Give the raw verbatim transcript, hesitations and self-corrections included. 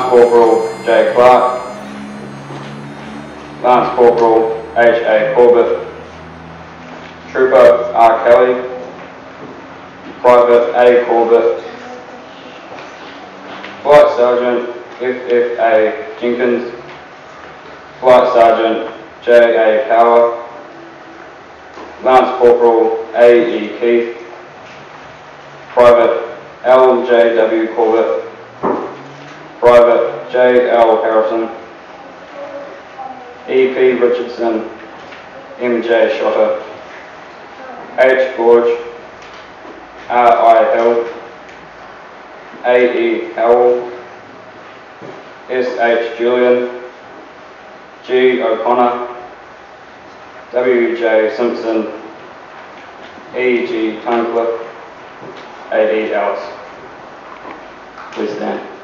Lance Corporal J. Clark, Lance Corporal H. A. Corbett, Trooper R. Kelly, Private A. Corbett, Flight Sergeant F. F. A. Jenkins, Flight Sergeant J. A. Power, Lance Corporal A. E. Keith, Private L. J. W. Corbett, Private J. L. Harrison, E. P. Richardson, M. J. Shotter, H. Gorge, R. I. Hill, A. E. Howell, S. H. Julian, G. O'Connor, W. J. Simpson, E. G. Tunecliffe, A. E. Ellis. Please stand.